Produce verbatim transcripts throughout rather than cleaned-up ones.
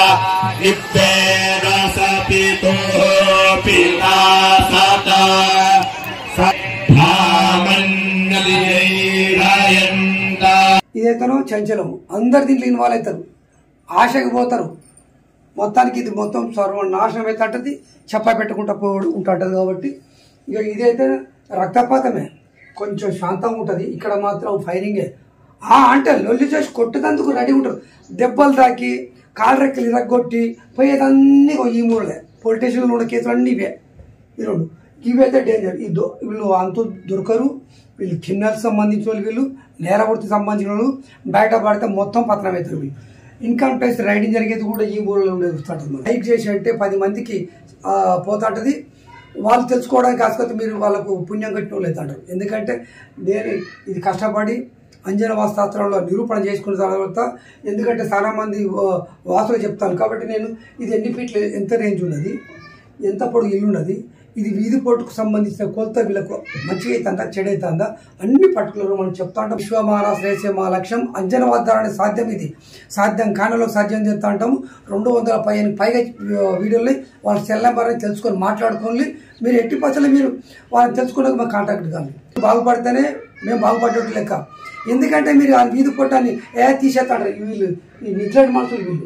ఇదైతేనో చంచలము, అందరు దీంట్లో ఇన్వాల్వ్ అవుతారు, ఆశకి పోతారు. మొత్తానికి ఇది మొత్తం సర్వనాశనం అయితే అంటది, చెప్ప పెట్టుకుంటా పోడు ఉంటుంటది. కాబట్టి ఇక ఇదైతే రక్తపాతమే, కొంచెం శాంతంగా ఉంటుంది. ఇక్కడ మాత్రం ఫైరింగే. అంటే లొల్లి చేసి కొట్టేందుకు రెడీ ఉంటారు. దెబ్బలు తాకి కాలు రెక్కలు ఇరగొట్టి పోయేదన్నీ ఈ మూడులే. పొలిటీషియన్లు ఉన్న కేసులు అన్నీ ఇవే. ఈ రెండు ఇవైతే డేంజర్. ఈ దొ వీళ్ళు అంత దొరకరు. వీళ్ళు కిన్నెలకు సంబంధించిన వాళ్ళు, వీళ్ళు నేరవృత్తికి సంబంధించిన వాళ్ళు. బయట పడితే మొత్తం పతనం అవుతారు వీళ్ళు. ఇన్కమ్ ట్యాక్స్ రైడింగ్ జరిగేది కూడా ఈ ఊళ్ళో ఉండేది. లైక్ చేసి అంటే పది మందికి పోతుంటది. వాళ్ళు తెలుసుకోవడానికి కాకపోతే మీరు వాళ్ళకు పుణ్యం కట్టిన వాళ్ళు అవుతుంటారు. ఎందుకంటే నేను ఇది కష్టపడి అంజన వాస్తాత్రంలో నిరూపణ చేసుకున్న తర్వాత, ఎందుకంటే చాలా మంది వాసులు చెప్తాను కాబట్టి నేను ఇది ఎన్ని ఫీట్లు, ఎంత రేంజ్ ఉన్నది, ఎంత పొడుగు ఇల్లు ఉన్నది, ఇది వీధి పోటుకు సంబంధించిన కొలత వీళ్ళకు మంచిగా అవుతుందా చెడైతుందా అన్ని పర్టికులర్ మనం చెప్తా ఉంటాం. విశ్వమాన శ్రేష మా లక్ష్యం అంజన వాద్దారనే సాధ్యం. ఇది సాధ్యం కానలో సాధ్యం చేస్తా ఉంటాము. రెండు వందల పైన పైగా వీడియోలు వాళ్ళ సెల్ నెంబర్ని తెలుసుకొని మాట్లాడుకోవాలి. మీరు ఎట్టి పచ్చలు మీరు వాళ్ళని తెలుసుకున్నాక మాకు కాంటాక్ట్ కానీ బాగుపడితేనే మేము బాగుపడ్డట్టు లెక్క. ఎందుకంటే మీరు ఆ వీధి పొట్టాన్ని ఏ తీసేస్తాడు వీళ్ళు, ఈ నిద్రటి మనుషులు వీళ్ళు,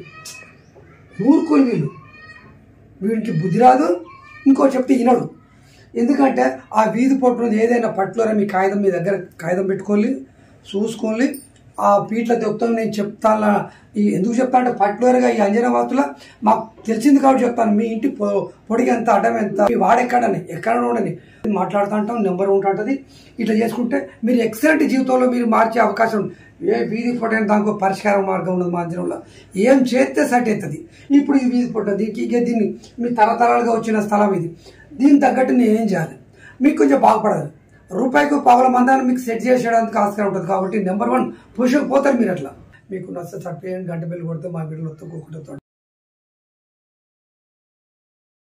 ఊరుకోని వీళ్ళు. వీడికి బుద్ధి రాదు, ఇంకో చెప్తే వినడు. ఎందుకంటే ఆ వీధి పొట్టు ఏదైనా పట్టులో మీ కాగితం మీ దగ్గర కాగితం పెట్టుకోవాలి, చూసుకోవాలి. ఆ పీట్ల దొక్కుతాను నేను చెప్తాను. ఈ ఎందుకు చెప్తా అంటే పట్టులోరుగా ఈ అంజన వాస్తుల మాకు తెలిసింది కాబట్టి చెప్తాను. మీ ఇంటి పొడిగి ఎంత, అడ్డం ఎంత, మీ వాడెక్కడని ఎక్కడ ఉండని మాట్లాడుతూ ఉంటాం. నెంబర్ ఉంటుంటుంది. ఇట్లా చేసుకుంటే మీరు ఎక్సలెంట్ జీవితంలో మీరు మార్చే అవకాశం ఉంది. ఏ వీధి పొట్ట దానికి పరిష్కార మార్గం ఉన్నది మా అంజనంలో. ఏం చేస్తే సెట్ అవుతుంది. ఇప్పుడు ఈ వీధి పొట్ట దీనికి ఇక దీన్ని మీ తరతరాలుగా వచ్చిన స్థలం ఇది, దీనికి తగ్గట్టు నేను ఏం చేయాలి, మీకు కొంచెం బాగుపడాలి. రూపాయికి పావుల మందాన్ని మీకు సెట్ చేసేయడానికి ఆస్కారం ఉంటుంది. కాబట్టి నెంబర్ వన్ పుషకు పోతారు మీరు. అట్లా మీకు నచ్చ చప్పేయండి, గంట బిల్లు కొడితే మా వీడియోలో ఒత్తుకోకుండా